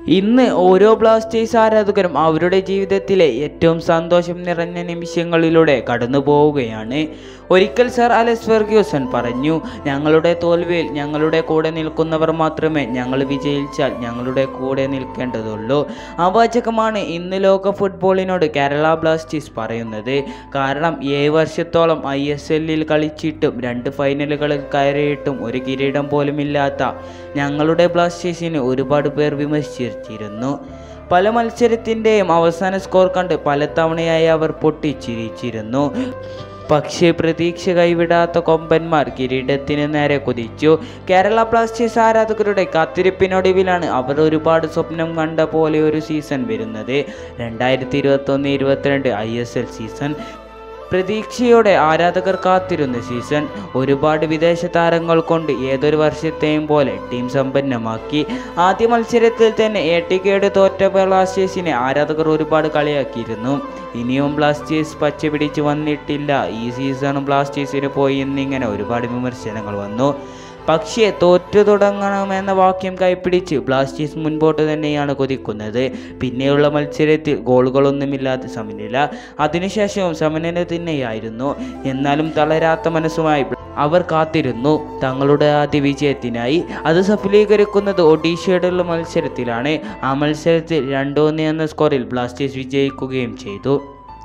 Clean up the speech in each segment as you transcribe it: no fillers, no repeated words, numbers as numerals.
ഇന്ന് ഓരോ ബ്ലാസ്റ്റേഴ്സ് ആരാധകരും അവരുടെ ജീവിതത്തിലെ ഏറ്റവും സന്തോഷം നിറഞ്ഞ നിമിഷങ്ങളിലൂടെ കടന്നു പോവുകയാണ്. ഒരിക്കൽ സർ അലക്സ് ഫെർഗ്യൂസൺ പറഞ്ഞു, ഞങ്ങളുടെ തോൽവിയിൽ ഞങ്ങളുടെ കൂടെ നിൽക്കുന്നവർ മാത്രമേ ഞങ്ങൾ വിജയിച്ചാൽ ഞങ്ങളുടെ കൂടെ നിൽക്കേണ്ടതുള്ളൂ. ആ വാചകമാണ് ഇന്ന് ലോക ഫുട്ബോളിനോട് കേരള ബ്ലാസ്റ്റേഴ്സ് പറയുന്നത്. കാരണം 7 വർഷത്തോളം ISL കളിച്ചിട്ടും 2 ഫൈനലുകളിൽ കയറിയിട്ടും ഒരു കിരീടം പോലും ഇല്ലാത്ത ഞങ്ങളുടെ ബ്ലാസ്റ്റേഴ്സിന് ഒരുപാട് പേർ വിമർശിച്ചിരുന്നു. പല മത്സരത്തിൻ്റെയും അവസാന സ്കോർ കണ്ട് പലതവണയായി അവർ പൊട്ടിച്ചിരിച്ചിരുന്നു. പക്ഷേ പ്രതീക്ഷ കൈവിടാത്ത കൊമ്പന്മാർ കിരീടത്തിന് നേരെ കുതിച്ചു. കേരള ബ്ലാസ്റ്റേഴ്സ് ആരാധകരുടെ കാത്തിരിപ്പിനൊടുവിലാണ് അവർ ഒരുപാട് സ്വപ്നം കണ്ട പോലെ ഒരു സീസൺ വരുന്നത്. 2021-22 ISL സീസൺ പ്രതീക്ഷയോടെ ആരാധകർ കാത്തിരുന്ന സീസൺ. ഒരുപാട് വിദേശ താരങ്ങൾ കൊണ്ട് ഏതൊരു വർഷത്തെയും പോലെ ടീം സമ്പന്നമാക്കി. ആദ്യ മത്സരത്തിൽ തന്നെ ഏട്ടിക്കേട് തോറ്റ ബ്ലാസ്റ്റേഴ്സിനെ ആരാധകർ ഒരുപാട് കളിയാക്കിയിരുന്നു. ഇനിയും ബ്ലാസ്റ്റേഴ്സ് പച്ച പിടിച്ച് വന്നിട്ടില്ല, ഈ സീസൺ ബ്ലാസ്റ്റേഴ്സിന് പോയി എന്നിങ്ങനെ ഒരുപാട് വിമർശനങ്ങൾ വന്നു. പക്ഷേ തോറ്റു തുടങ്ങണമെന്ന വാക്യം കൈപ്പിടിച്ച് ബ്ലാസ്റ്റേഴ്സ് മുൻപോട്ട് തന്നെയാണ് കുതിക്കുന്നത്. പിന്നെയുള്ള മത്സരത്തിൽ ഗോളുകളൊന്നുമില്ലാതെ സമനില, അതിനുശേഷവും സമനില തന്നെയായിരുന്നു. എന്നാലും തളരാത്ത മനസ്സുമായി അവർ കാത്തിരുന്നു തങ്ങളുടെ ആദ്യ വിജയത്തിനായി. അത് സഫലീകരിക്കുന്നത് ഒഡീഷയോടുള്ള മത്സരത്തിലാണ്. ആ മത്സരത്തിൽ 2-1 എന്ന സ്കോറിൽ ബ്ലാസ്റ്റേഴ്സ് വിജയിക്കുകയും ചെയ്തു.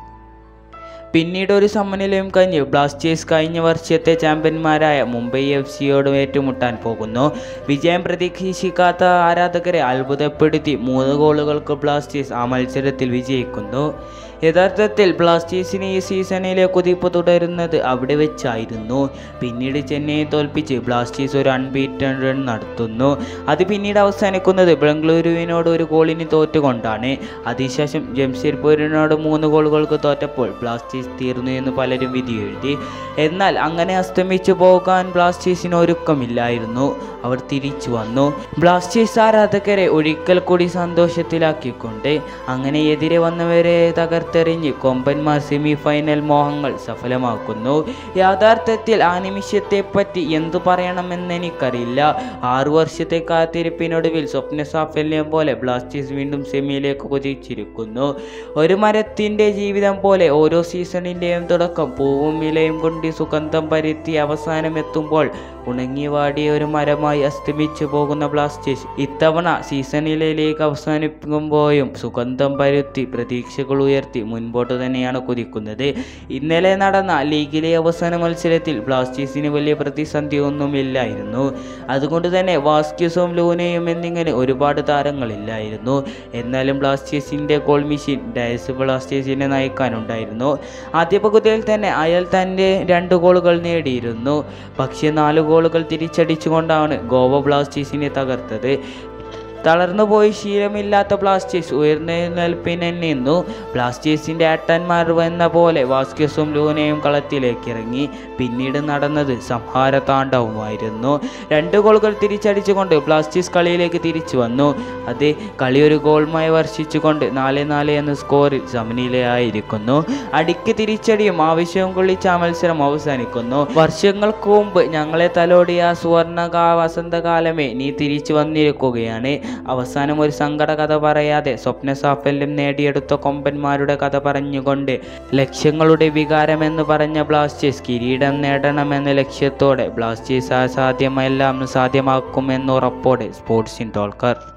പിന്നീട് ഒരു സമനിലയും കഴിഞ്ഞ് ബ്ലാസ്റ്റേഴ്സ് കഴിഞ്ഞ വർഷത്തെ ചാമ്പ്യന്മാരായ മുംബൈ FCയോട് ഏറ്റുമുട്ടാൻ പോകുന്നു. വിജയം പ്രതീക്ഷിക്കാത്ത ആരാധകരെ അത്ഭുതപ്പെടുത്തി 3 ഗോളുകൾക്ക് ബ്ലാസ്റ്റേഴ്സ് ആ മത്സരത്തിൽ വിജയിക്കുന്നു. യഥാർത്ഥത്തിൽ ബ്ലാസ്റ്റേഴ്സിന് ഈ സീസണിലെ കുതിപ്പ് തുടരുന്നത് അവിടെ വെച്ചായിരുന്നു. പിന്നീട് ചെന്നൈയെ തോൽപ്പിച്ച് ബ്ലാസ്റ്റേഴ്സ് ഒരു അൺബീറ്റൺ റൺ നടത്തുന്നു. അത് പിന്നീട് അവസാനിക്കുന്നത് ബംഗളൂരുവിനോട് 1 ഗോളിന് തോറ്റുകൊണ്ടാണ്. അതിനുശേഷം ജംഷഡ്പൂരിനോട് 3 ഗോളുകൾക്ക് തോറ്റപ്പോൾ ബ്ലാസ്റ്റേഴ്സ് തീർന്നു എന്ന് പലരും വിധി എഴുതി. എന്നാൽ അങ്ങനെ അസ്തമിച്ചു പോകാൻ ബ്ലാസ്റ്റേഴ്സിന് ഒരുക്കമില്ലായിരുന്നു. അവർ തിരിച്ചു വന്നു. ബ്ലാസ്റ്റേഴ്സ് ആരാധകരെ ഒരിക്കൽ കൂടി സന്തോഷത്തിലാക്കിക്കൊണ്ട് അങ്ങനെ എതിരെ വന്നവരെ തകർത്തെറിഞ്ഞ് കൊമ്പന്മാർ സെമി ഫൈനൽ മോഹങ്ങൾ സഫലമാക്കുന്നു. യാഥാർത്ഥ്യത്തിൽ ആ നിമിഷത്തെപ്പറ്റി എന്തു പറയണമെന്നെനിക്കറിയില്ല. 6 വർഷത്തെ കാത്തിരിപ്പിനൊടുവിൽ സ്വപ്ന സാഫല്യം പോലെ ബ്ലാസ്റ്റേഴ്സ് വീണ്ടും സെമിയിലേക്ക് കുതിച്ചിരിക്കുന്നു. ഒരു മരത്തിൻ്റെ ജീവിതം പോലെ ഓരോ സീസണിൻ്റെയും തുടക്കം പൂവും ഇലയും കൊണ്ട് സുഗന്ധം പരത്തി അവസാനം എത്തുമ്പോൾ ഉണങ്ങി വാടിയ ഒരു മരമായി അസ്തമിച്ചു പോകുന്ന ബ്ലാസ്റ്റേഴ്സ് ഇത്തവണ സീസണിലെ ലീഗ് അവസാനിപ്പിക്കുമ്പോഴും സുഗന്ധം പരത്തി പ്രതീക്ഷകൾ ഉയർത്തി മുൻപോട്ട് തന്നെയാണ് കുതിക്കുന്നത്. ഇന്നലെ നടന്ന ലീഗിലെ അവസാന മത്സരത്തിൽ ബ്ലാസ്റ്റേഴ്സിന് വലിയ പ്രതിസന്ധിയൊന്നുമില്ലായിരുന്നു. അതുകൊണ്ട് തന്നെ വാസ്ക്യൂസും ലൂനയും എന്നിങ്ങനെ ഒരുപാട് താരങ്ങളില്ലായിരുന്നു. എന്നാലും ബ്ലാസ്റ്റേഴ്സിൻ്റെ ഗോൾ മെഷീൻ ഡയസ് ബ്ലാസ്റ്റേഴ്സിനെ നയിക്കാനുണ്ടായിരുന്നു. ആദ്യ പകുതിയിൽ തന്നെ അയാൾ തൻ്റെ 2 ഗോളുകൾ നേടിയിരുന്നു. പക്ഷേ 4 ഗോളുകൾ തിരിച്ചടിച്ചുകൊണ്ടാണ് ഗോവ ബ്ലാസ്റ്റേഴ്സിനെ തകർത്തത്. തളർന്നുപോയി ശീലമില്ലാത്ത ബ്ലാസ്റ്റേഴ്സ് ഉയർന്നെഴുന്നേൽപ്പിന് നിന്നു. ബ്ലാസ്റ്റേഴ്സിൻ്റെ ആട്ടന്മാർ എന്ന പോലെ വാസ്ക്യൂസും ലൂനയും കളത്തിലേക്ക് ഇറങ്ങി. പിന്നീട് നടന്നത് സംഹാര താണ്ഡവമായിരുന്നു. 2 ഗോളുകൾ തിരിച്ചടിച്ചുകൊണ്ട് ബ്ലാസ്റ്റേഴ്സ് കളിയിലേക്ക് തിരിച്ചു വന്നു. അത് കളി ഒരു ഗോൾമായി വർഷിച്ചുകൊണ്ട് 4-4 എന്ന സ്കോറിൽ സമനിലയായിരിക്കുന്നു. അടിക്ക് തിരിച്ചടിയും ആവശ്യവും കൊള്ളിച്ച ആ മത്സരം അവസാനിക്കുന്നു. വർഷങ്ങൾക്ക് മുമ്പ് ഞങ്ങളെ തലോടിയ സുവർണ വസന്തകാലമേ നീ തിരിച്ചു വന്നിരിക്കുകയാണ്. അവസാനം ഒരു സങ്കട കഥ പറയാതെ സ്വപ്ന സാഫല്യം നേടിയെടുത്ത കൊമ്പന്മാരുടെ കഥ പറഞ്ഞുകൊണ്ട് ലക്ഷ്യങ്ങളുടെ വികാരമെന്ന് പറഞ്ഞ ബ്ലാസ്റ്റേഴ്സ് കിരീടം നേടണമെന്ന ലക്ഷ്യത്തോടെ ബ്ലാസ്റ്റേഴ്സ് അസാധ്യമെല്ലാം സാധ്യമാക്കുമെന്നുറപ്പോടെ സ്പോർട്സ് ഇൻ ടോൾക്കർ.